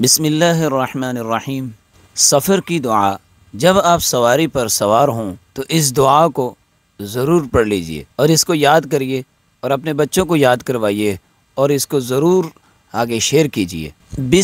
बिस्मिल्लाहिर्रहमानिर्रहीम। सफ़र की दुआ। जब आप सवारी पर सवार हों तो इस दुआ को ज़रूर पढ़ लीजिए और इसको याद करिए और अपने बच्चों को याद करवाइए और इसको ज़रूर आगे शेयर कीजिए।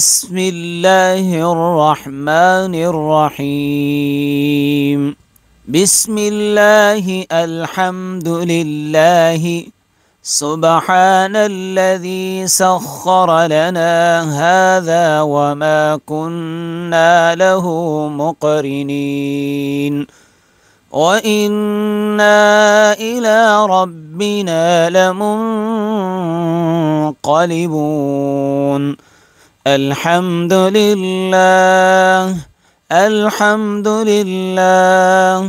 बिस्मिल्लाहिर्रहमानिर्रहीम। बिस्मिल्लाहि अल्हम्दुलिल्लाहि सुब्हानल्लज़ी सख्खर लना हाज़ा वमा कुन्ना लहू मुक़रिनीन व इन्ना इला रब्बिना लमुन्क़लिबून। अल्हम्दुलिल्लाह अल्हम्दुलिल्लाह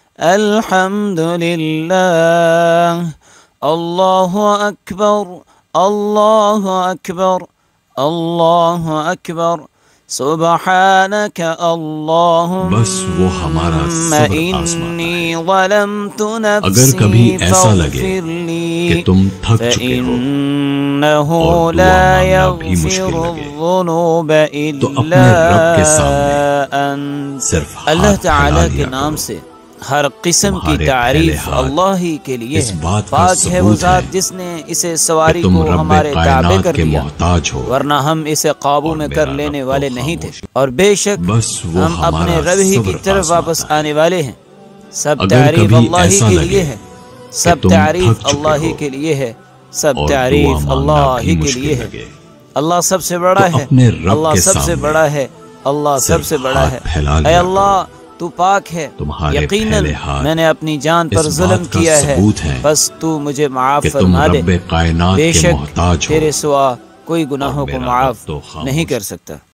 अल्हम्दुलिल्लाह। अल्लाहु अकबर अल्लाहु अकबर अल्लाहु अकबर। सुब्हानक अल्लाहुम्मा बस वो हमारा सब्र आज़माता है। अगर कभी ऐसा लगे कि तुम थक चुके हो और दुआ मांगना भी मुश्किल लगे तो अपने रब के सामने सिर्फ अल्लाह ताला के लिया नाम करो। से हर किस्म की तारीफ अल्लाह ही के लिए इस है। बात का पाक है वो सबूत ज़ात है जिसने इसे सवारी तुम को रब्बे हमारे ताबे कायनात कर के दिया, मोहताज हो वरना हम इसे काबू और में मेरा कर लेने रब वाले तो नहीं थे। खामोश। और बेशक बस वो हम अपने हमारा रब ही की सब्र तरफ वापस आज़माता है। आने वाले हैं। सब अगर तारीफ कभी अल्लाह ही ऐसा के लगे लिए है। सब तुम तारीफ थक चुके अल्लाह ही हो के लिए है। सब और तारीफ दुआ मांगना अल्लाह भी ही के मुश्किल लिए है। लगे अल्लाह सबसे बड़ा तो है। अपने रब अल्लाह के सबसे सामने बड़ा है। अल्लाह सिर्फ सबसे बड़ा हाथ है। फैला ऐ लिया अल्लाह तू पाक है। तुम्हारे यकीनन फैले हाथ मैंने अपनी जान पर इस जुल्म बात का किया है, सबूत है बस तू मुझे माफ कि तुम फरमा दे। रब्बे कायनात के बेशक मोहताज हो तेरे सिवा कोई और गुनाहों को मेरा रब माफ तो नहीं खामोश। कर सकता।